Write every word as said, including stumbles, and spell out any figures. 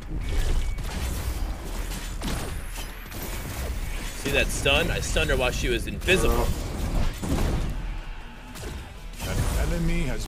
See that stun? I stunned her while she was invisible. An enemy has